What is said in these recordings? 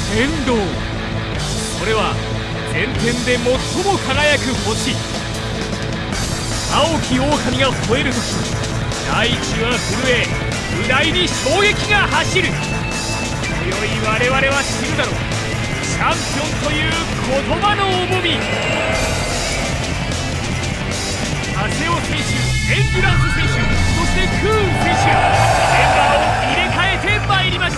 天道、それは全天で最も輝く星。青き狼が吠えるとき、大地は震え、右大に衝撃が走る。今宵我々は知るだろう、チャンピオンという言葉の重み。長谷尾選手、エンデュランス選手、そしてクーン選手、メンバーを入れ替えてまいりました。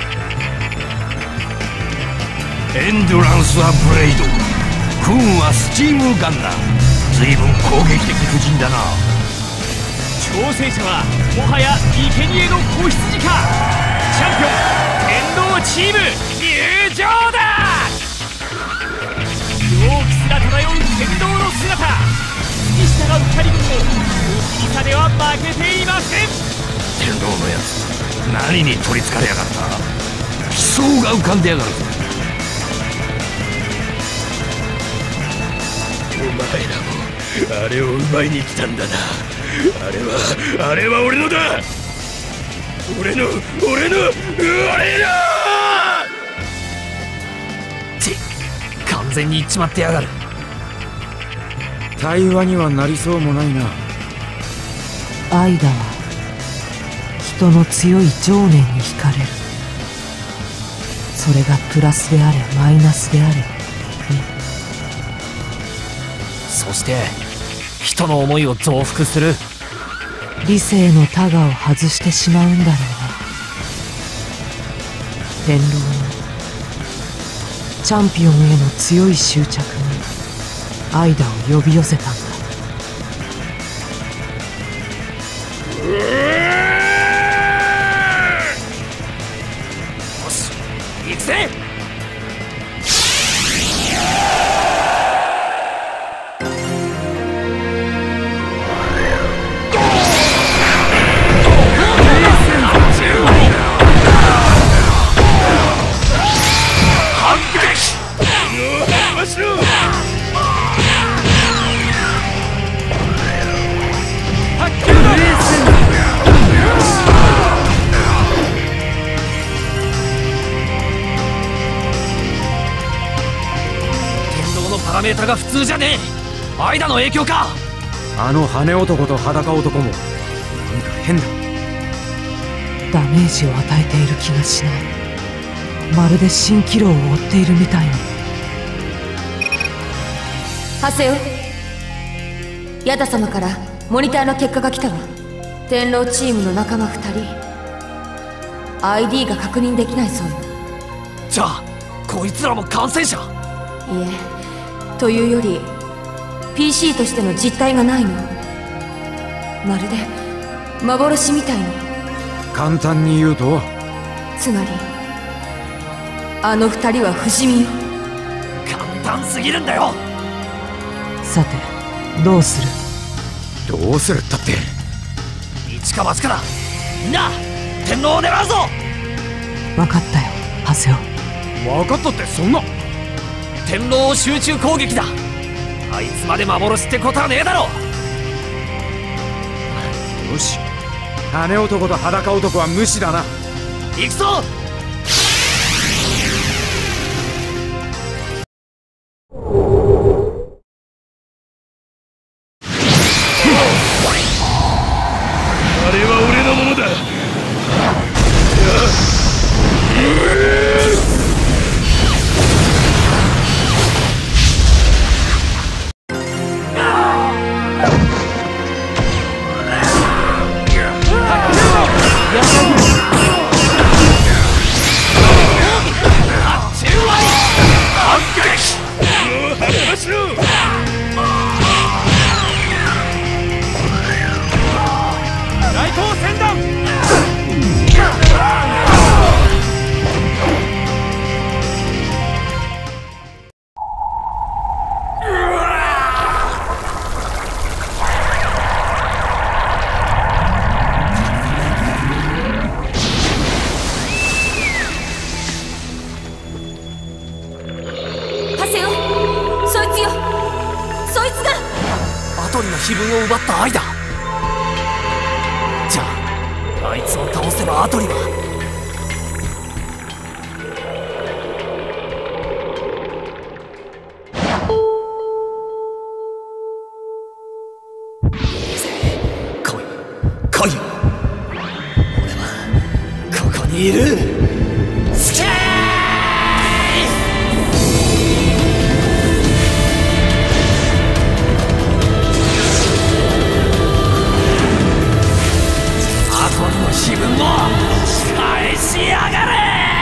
エンデュランスはブレイド、クーンはスチームガンだ。随分攻撃的布陣だな。 挑戦者はもはや生贄の子羊か。チャンピオン天道チーム入場だ。陽気すら漂う天道の姿、月下が2人組も大きさでは負けていません。 天道のやつ、何に取りつかれやがった。悲壮が浮かんでやがるぞ。お前らもあれを奪いに来たんだな。あれは俺のだ。俺のって完全にいっちまってやがる。 対話にはなりそうもないな。 アイダは人の強い情念に惹かれる。それがプラスであれマイナスであれね。 そして人の思いを増幅する。 理性のタガを外してしまうんだろうね。天狼のチャンピオンへの強い執着にアイダを呼び寄せたんだ。 よし、行くぜ。パラメータが普通じゃねえ。アイダの影響か。 あの羽男と裸男もなんか変だ。 ダメージを与えている気がしない。まるで蜃気楼を追っているみたいに。 長谷尾、ヤダ様からモニターの結果が来たわ。天狼チームの仲間2人 ID が確認できないそうよ。 じゃあこいつらも感染者？ いえ、というより PC としての実体がないの。まるで幻みたいに。 簡単に言うと、 つまりあの2人は不死身よ。 簡単すぎるんだよ。 さてどうする？ どうするったって。 一か八かだ。みんな天狼を狙うぞ。 分かったよ長谷尾。 分かったってそんな。 天狼集中攻撃だ。あいつまで幻ってことはねえだろ。 よし、羽男と裸男は無視だな。 行くぞ。 あれは俺のものだ。 自分を奪った愛だ。じゃああいつを倒せばアトリはにいる。スケーアトリの自分を返しやがれ。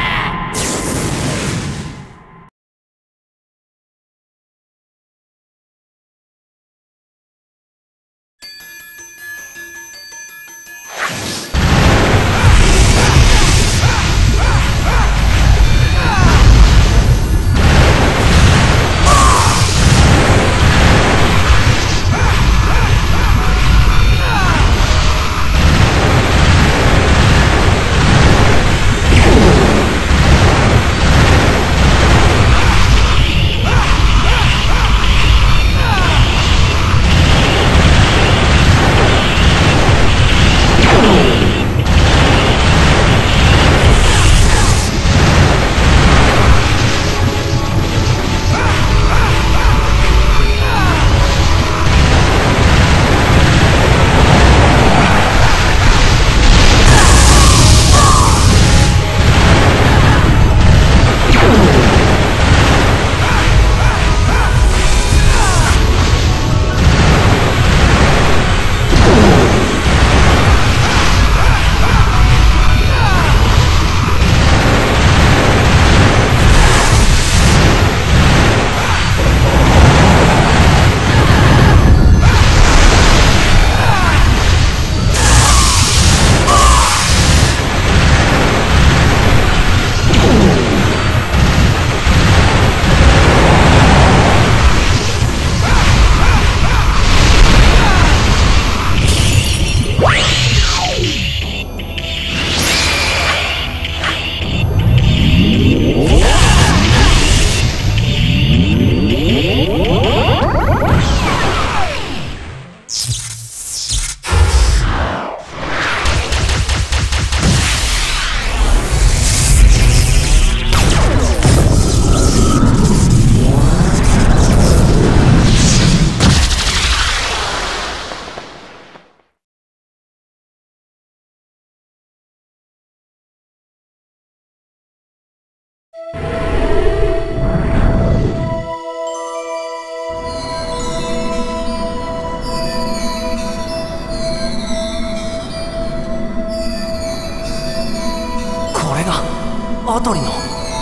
アトリの。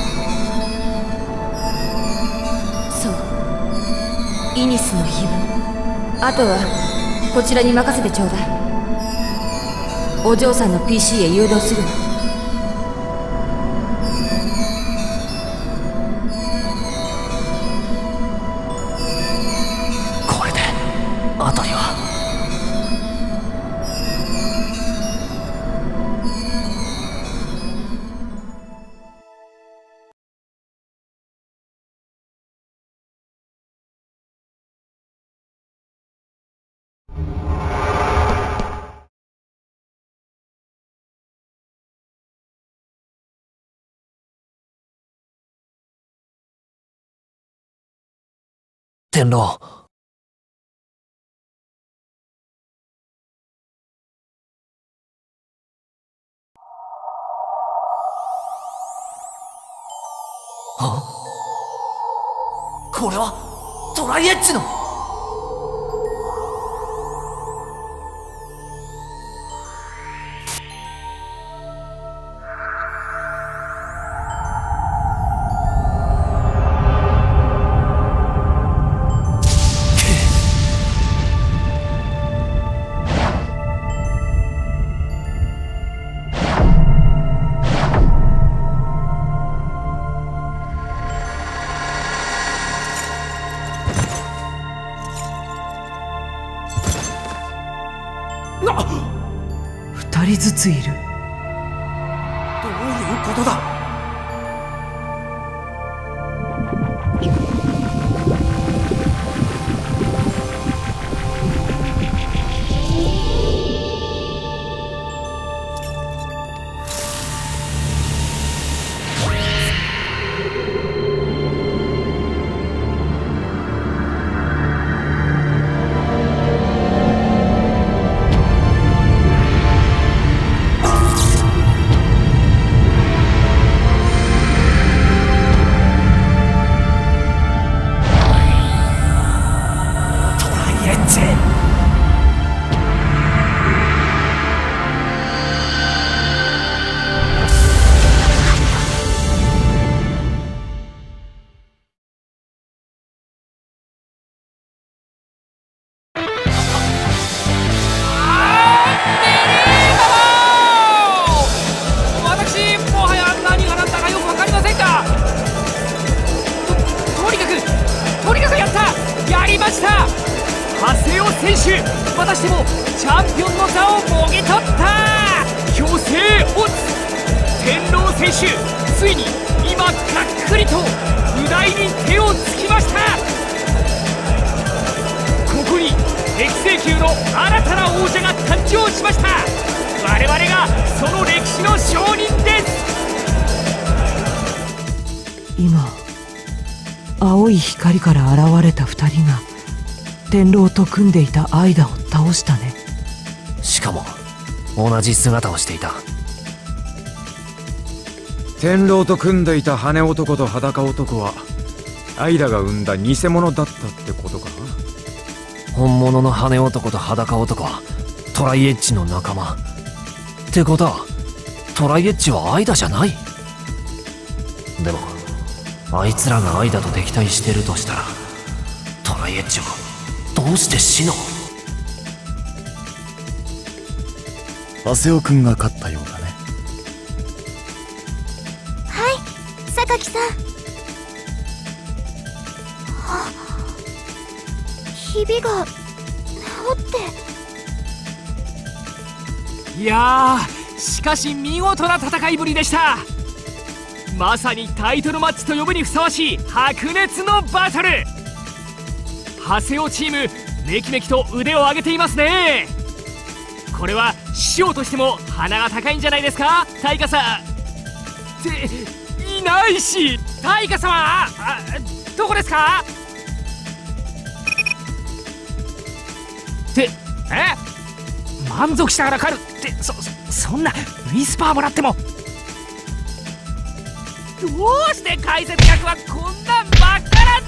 そう、イニスの碑文。あとはこちらに任せてちょうだい。お嬢さんの PC へ誘導するわ。 これでアトリは。天狼。あ、これはトライエッジの。 2人ずついる。 どういうことだ。 選手、またしてもチャンピオンの座をもぎ取った。虚勢オツ天狼選手、ついに今がっくりと右台に手をつきました。ここに適正級の新たな王者が誕生しました。我々がその歴史の証人です。 今青い光から現れた2人が天狼と組んでいたアイダを倒したね。 しかも同じ姿をしていた。 天狼と組んでいた羽男と裸男はアイダが生んだ偽物だったってことか。 本物の羽男と裸男はトライエッジの仲間ってことは、トライエッジはアイダじゃない。でもあいつらがアイダと敵対してるとしたら、トライエッジはどうして死の。 ハセオ君が勝ったようだね。 はい、榊さん。ひびが治って。 いやー、しかし見事な戦いぶりでした。まさにタイトルマッチと呼ぶにふさわしい白熱のバトル。ハセオチーム、めきめきと腕を上げていますね。これは師匠としても鼻が高いんじゃないですか、タイカさん。っていないし、タイカ様、どこですか。って満足したから狩るって、そんなウィスパーもらっても。どうして解説役はこんなんばっかなんだ。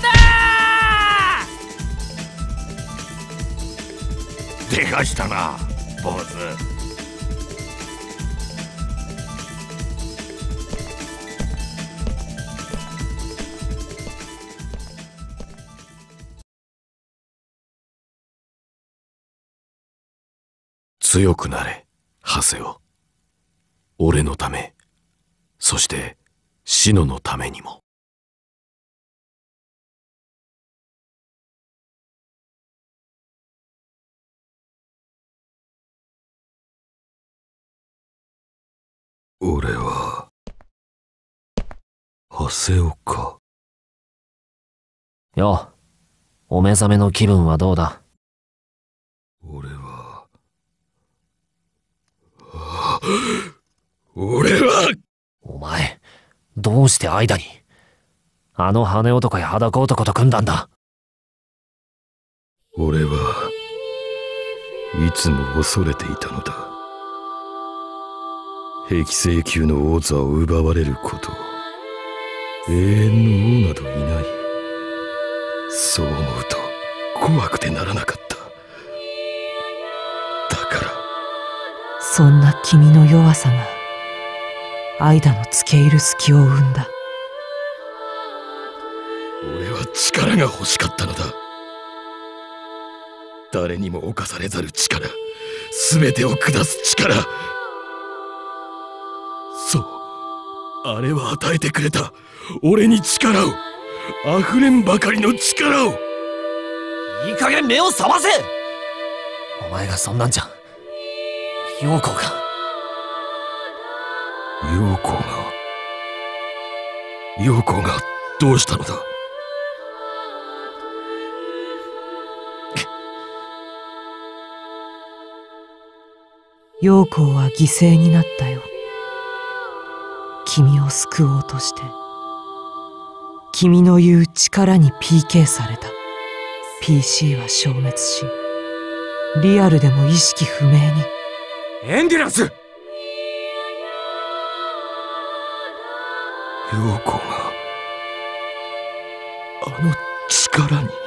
でかしたな、坊主。強くなれ、ハセオ。俺のため、そしてシノのためにも。俺はハセオか。 よう、お目覚めの気分はどうだ。 俺はお前、どうして間にあの羽男や裸男と組んだんだ。 俺はいつも恐れていたのだ。適正級の王座を奪われること。永遠の王などいない。そう思うと怖くてならなかった。だからそんな君の弱さがアイダの付け入る隙を生んだ。 俺は力が欲しかったのだ。誰にも侵されざる力、全てを下す力。そう、あれは与えてくれた。俺に力を、溢れんばかりの力を。 いい加減目を覚ませ。お前がそんなんじゃ陽子がどうしたのだ。 陽子は犠牲になったよ。君を救おうとして君の言う力に PK された。 PC は消滅し、リアルでも意識不明に。 エンデュランス。 陽子があの力に。